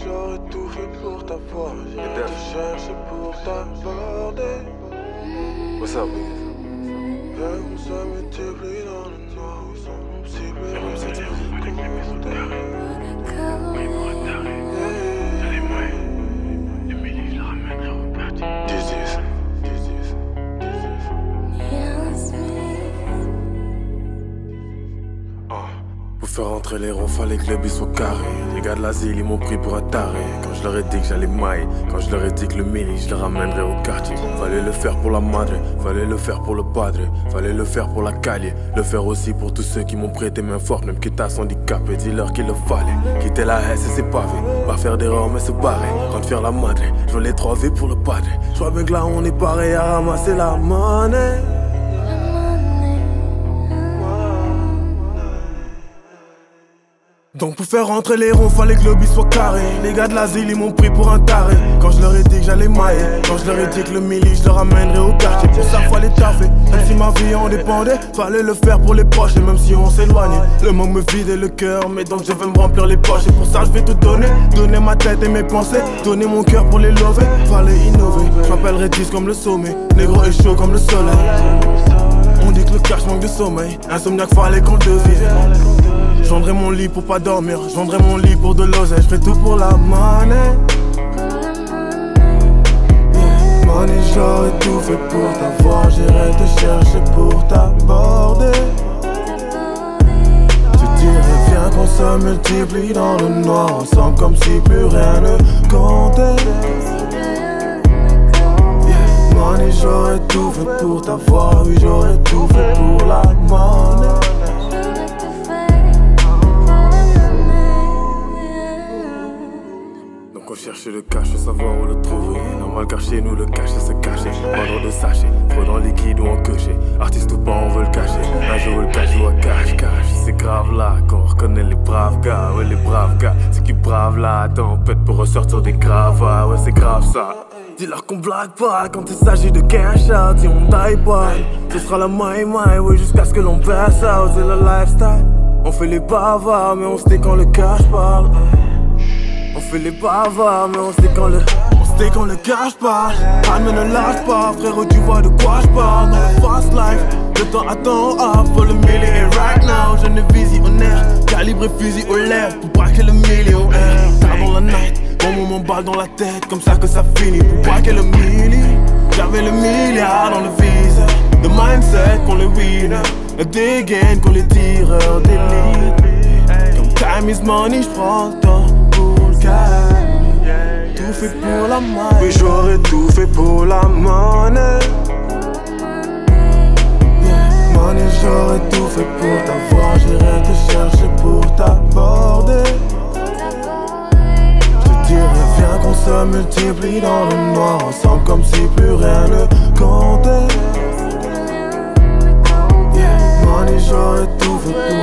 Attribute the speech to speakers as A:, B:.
A: j'aurais tout fait pour t'avoir. J'irai te chercher pour t'aborder.
B: What's up?
A: On se multiplie dans le noir. On s'y plie.
B: Pour faire rentrer les ronds, fallait que le bis soit carré. Les gars de l'asile, ils m'ont pris pour un taré. Quand je leur ai dit que j'allais mailler, quand je leur ai dit que le mili, je le ramènerais au quartier. Fallait le faire pour la madre, fallait le faire pour le padre, fallait le faire pour la calle, le faire aussi pour tous ceux qui m'ont prêté main forte, même quitte à s'handicaper, dis-leur qu'il le fallait. Quitter la haine et ses pavés, pas faire d'erreur mais se barrer. Quand faire la madre, je veux les 3 V pour le padre. Je vois bien que là on est pareil à ramasser la monnaie. Donc pour faire rentrer les ronds, fallait que le bis soit carré. Les gars de l'asile, ils m'ont pris pour un taré. Quand je leur ai dit que j'allais mailler, quand je leur ai dit que le mili, je le ramènerais au quartier. Pour ça, fallait taffer, même si ma vie en dépendait. Fallait le faire pour les proches, et même si on s'éloignait. Le manque me vidait le cœur, mais donc je vais me remplir les poches. Et pour ça, je vais tout donner, donner ma tête et mes pensées, donner mon cœur pour les lever. Fallait innover, je m'appellerais 10 comme le sommet, négro et chaud comme le soleil. On dit que le cash manque de sommeil, insomniaque fallait qu'on le devine. Je vendrais mon lit pour pas dormir, je vendrais mon lit pour de l'oseille, je ferais tout pour la monnaie. Yeah, money, j'aurais tout fait pour t'avoir, j'irai te chercher pour t'aborder. Tu dirais viens qu'on se multiplie dans le noir ensemble comme si plus rien ne comptait. Yeah, money, j'aurais tout fait pour t'avoir, oui j'aurais tout fait pour la monnaie. On cherche le cash, faut savoir où le trouver. Normal car chez nous le cash c'est se cacher. Pas de sachet, trop dans liquide ou en coché. Artiste ou pas on veut le cacher. Un jour le cash ou à cash. C'est grave là qu'on reconnaît les braves gars. Ouais les braves gars, c'est qui brave là. Tempête pour ressortir des gravats. Ouais c'est grave ça. Dis-leur qu'on blague pas quand il s'agit de cash out. Si on taille pas, ce sera la my. Ouais jusqu'à ce que l'on passe out. C'est le lifestyle. On fait les bavards mais on se tait quand le cash parle. On fait les bavards, mais on se tait quand le cash parle. Mais ne lâche pas, frérot, tu vois de quoi je parle. Dans le fast life, le temps attend up pour le million. Et right now, je ne visionnaire, calibré fusil aux lèvres pour braquer le million. Tard dans la night, bon moment balle dans la tête, comme ça que ça finit pour braquer le milli. J'avais le milliard dans le viseur, le mindset qu'on les winners, le dégaine qu'on les tireurs d'élite. Comme time is money, j'prends le temps. Tout fait pour la monnaie. Oui j'aurais tout fait pour la monnaie. Yeah, money j'aurais tout fait pour t'avoir. J'irai te chercher pour t'aborder. Je te dirais viens qu'on se multiplie dans le noir ensemble comme si plus rien ne comptait. Yeah, money j'aurais tout fait pour